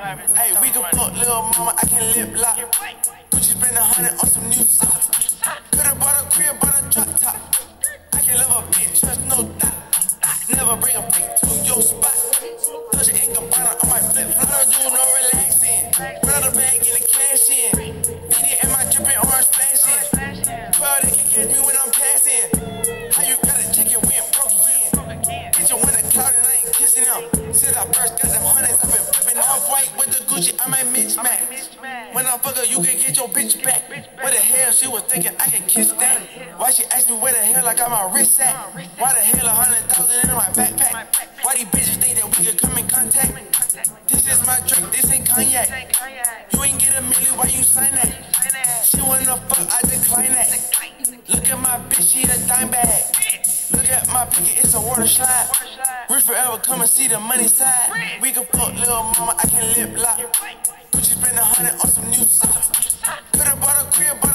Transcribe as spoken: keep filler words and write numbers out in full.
Hey, we can fuck little mama, I can lip lock. Gucci spend a hundred on some new socks. Could've bought a crib, bought a drop top. I can love a bitch, trust no doubt. Never bring a freak to your spot. Touch your ankle bottom on my flip flop. I don't do no relaxing. Run out the bag, get the cash in. Beat it and my dripping orange splashing. twelve, they can catch me when I'm passing. How you got a chicken when broke again? Bitch, you win a cloud and I ain't kissing them. Since I first got them hundreds, I've been flipping off white with the Gucci. I might mismatch. When I fuck her, you can get your bitch back. What the hell she was thinking I could kiss that? Why she asked me where the hell I got my wrist at? Why the hell a hundred thousand in my backpack? Why these bitches think that we could come in contact? This is my drink, this ain't cognac. You ain't get a million, why you sign that? She wanna fuck, I decline that. Look at my bitch, she a dime bag. Look at my pocket, it's a water slide. Rich forever, come and see the money side. We can fuck little mama, I can lip lock. Gucci spend a hundred on some new socks. Could've bought a crib,